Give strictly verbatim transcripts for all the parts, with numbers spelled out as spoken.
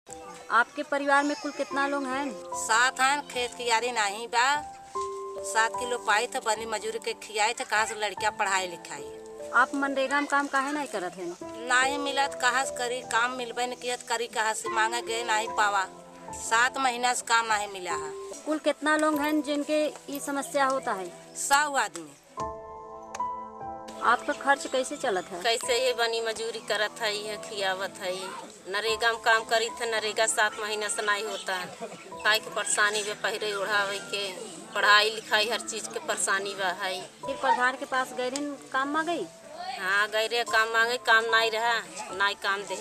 आपके परिवार में कुल कितना लोग हैं? सात हैं। खेत की यारी नहीं बा। सात किलो पाई थे, बनी मजूरी के खियाई थे। कहाँ से लड़कियां पढ़ाई लिखाई। आप मनरेगा में काम काहे नहीं करत हैं? नहीं मिलत, कहाँ से करी। काम मिलबे नहीं कियत, करी कहाँ से। मांगे गए नहीं पावा। सात महीना से काम नहीं मिला है। कुल कितना लोग हैं जिनके ये समस्या होता है? सौ आदमी। आपका खर्च कैसे चलत है? कैसे ये बनी मजूरी करत है, ये खियावत है। नरेगा में काम करी थे, नरेगा सात महीना से नहीं होता है। खाए के परेशानी बे, पहरे उड़ावे के, पढ़ाई लिखाई हर चीज के परेशानी बा है। फिर प्रधान के पास गए काम मांगे? हाँ गए रे, काम मांगे, काम नहीं रहा, नहीं काम दे।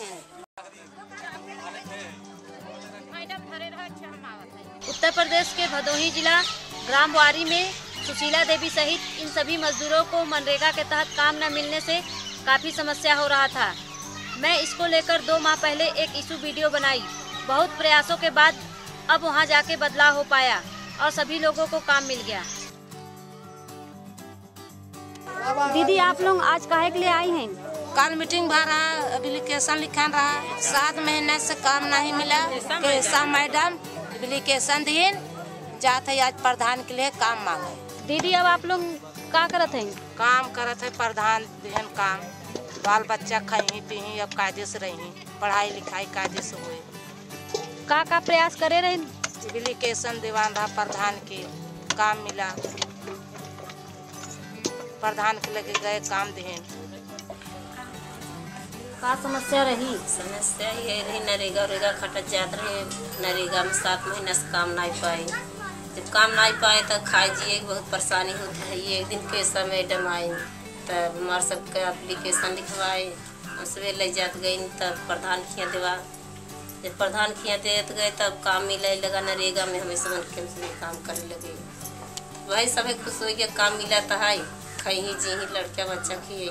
उत्तर प्रदेश के भदोही जिला ग्राम वारी में सुशीला देवी सहित इन सभी मजदूरों को मनरेगा के तहत काम न मिलने से काफ़ी समस्या हो रहा था। मैं इसको लेकर दो माह पहले एक इशू वीडियो बनाई। बहुत प्रयासों के बाद अब वहां जाके बदलाव हो पाया और सभी लोगों को काम मिल गया। दीदी, आप लोग आज काहे के लिए आई हैं? कल मीटिंग भर रहा, एप्लीकेशन लिखा रहा। सात महीने से काम नहीं मिला। कैसा मैडम एप्लीकेशन दिए जाते आज प्रधान के लिए काम मांगे। दीदी, अब आप लोग क्या करत हैं? काम करत है प्रधान दिहन काम। बाल बच्चा खाई पी अब कायदे से रही, पढ़ाई लिखाई कायदे से हुए। का का प्रयास करे रहे? एप्लीकेशन दीवान रहा प्रधान के, काम मिला। प्रधान के लगे गए काम दिहन। का समस्या रही? समस्या ये रही, नरेगा उरेगा खटत जात रहे। नरेगा में सात महीना से काम नहीं पाए। जब काम नहीं पाए तो खाए जिए बहुत परेशानी होती है। ये एक दिन कैसा मैडम आई तब हमारे सबके एप्लीकेशन लिखवाए, उसमें ले जात गई तब प्रधान खिया देवा। जब प्रधान खिया देते गए तब काम मिले लगा। नरेगा में हमें समझ के उसमें काम करने लगे। वही सब खुश हो गया, काम मिला तो है, खाई ही जी ही लड़का बच्चा खिए।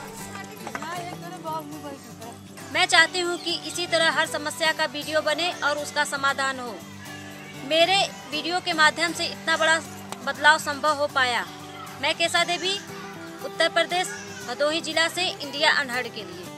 मैं चाहती हूँ कि इसी तरह हर समस्या का वीडियो बने और उसका समाधान हो। मेरे वीडियो के माध्यम से इतना बड़ा बदलाव संभव हो पाया। मैं केसा देवी, उत्तर प्रदेश, भदोही जिला से इंडिया अनहर्ड के लिए।